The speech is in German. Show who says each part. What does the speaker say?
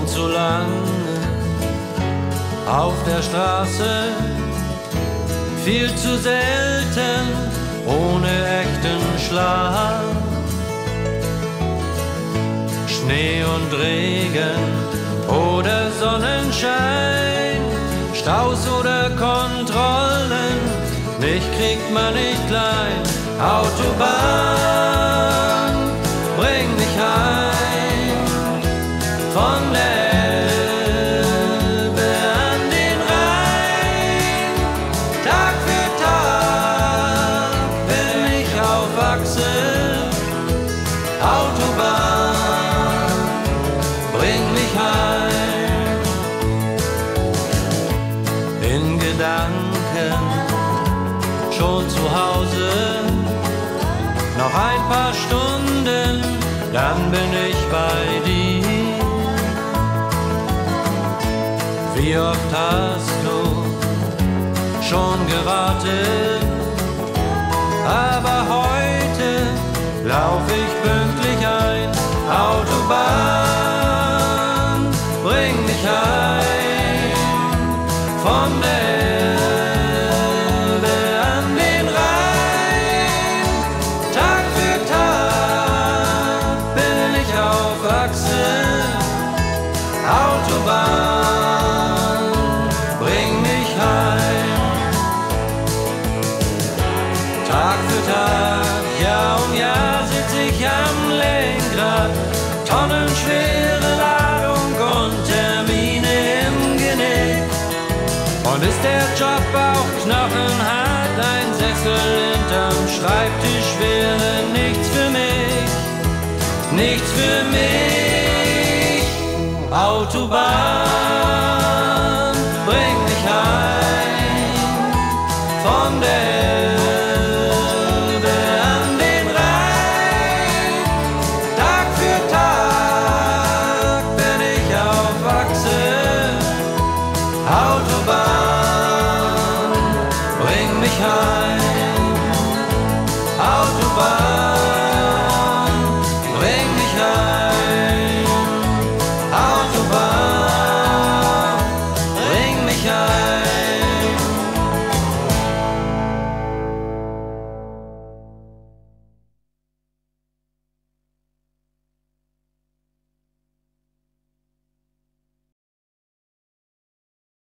Speaker 1: Schon zu lange auf der Straße, viel zu selten ohne echten Schlaf. Schnee und Regen oder Sonnenschein, Staus oder Kontrollen, mich kriegt man nicht klein. Autobahn, bring mich heim von der Elbe an den Rhein. Tag für Tag will ich auf Achse. Autobahn, bring mich heim. In Gedanken schon zu Hause, noch ein paar Stunden, dann bin ich bei dir. Wie oft hast du schon gewartet, aber heute lauf ich pünktlich ein. Autobahn, bring mich heim von der Elbe an den Rhein. Tag für Tag bin ich auf Achse. Autobahn, bring mich heim. Tag für Tag, Jahr um Jahr sitz ich am Lenkrad, tonnenschwere Ladung und Termine im Genick. Und ist der Job auch knochenhart, ein Sessel hinterm Schreibtisch wäre nichts für mich, nichts für mich. Autobahn, bring mich heim von der Elbe an den Rhein. Tag für Tag bin ich auf Achse. Autobahn, bring mich heim.